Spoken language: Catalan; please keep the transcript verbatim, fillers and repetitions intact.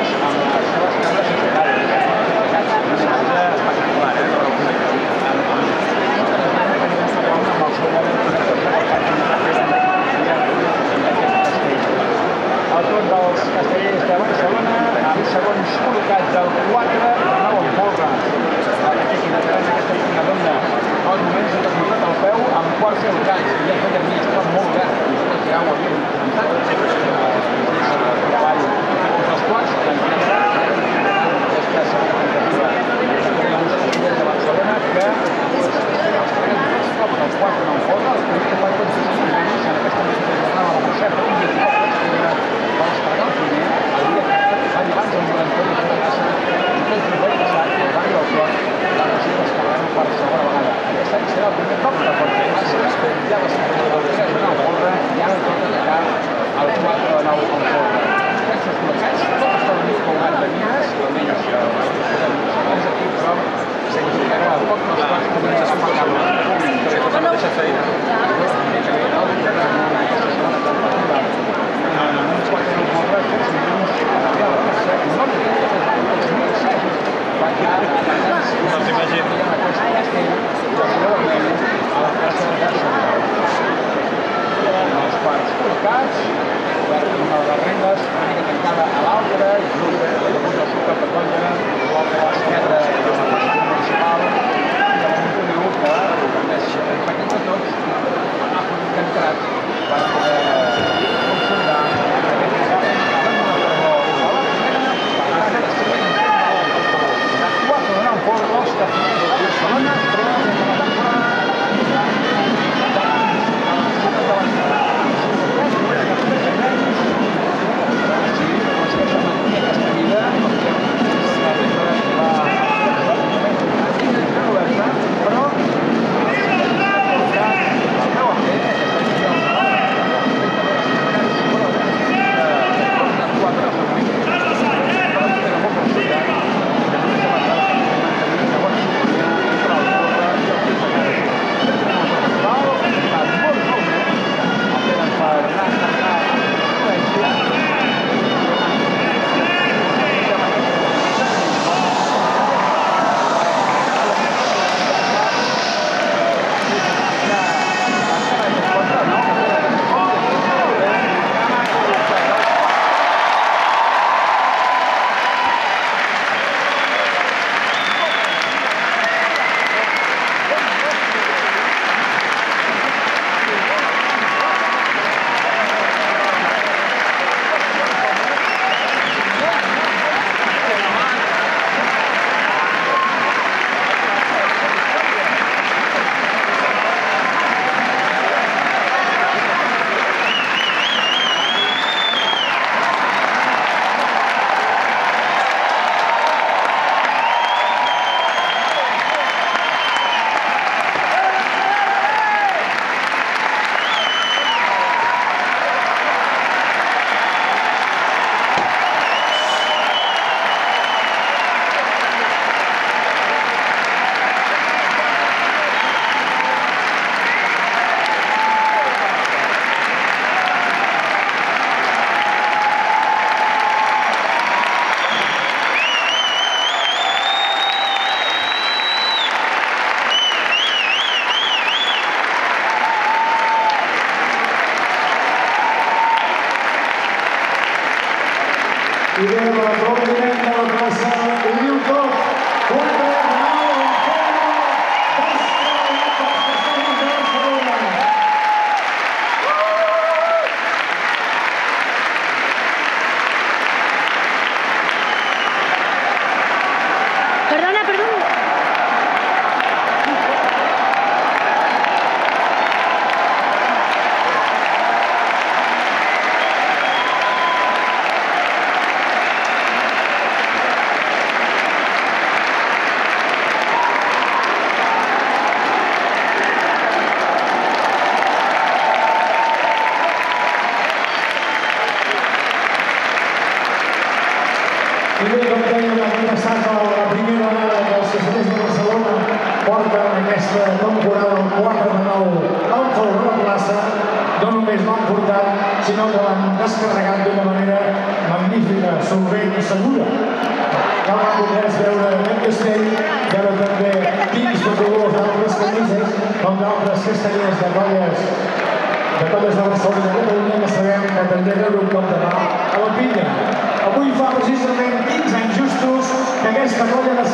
I ve l'aplaudiment de la plaça ho diu tot. quatre nou en forma d'Escalada per Castells de Barcelona. Perdona, perdona. I bé, com dèiem, aquí ha estat la primera vegada que els Castellers de Barcelona porten aquesta temporada el quatre de nou al Folre de la Plaça. No només l'han portat, sinó que l'han descarregat d'una manera magnífica. solvent i segura. Cal recordar veure aquest castell, veure també dins de colors d'altres camises, com d'altres castellers de colles de colles de Barcelona i de Catalunya, que sabem que també veure un cop de mà a la pinya. Avui fa precisament quinze anys justos que aquesta colla de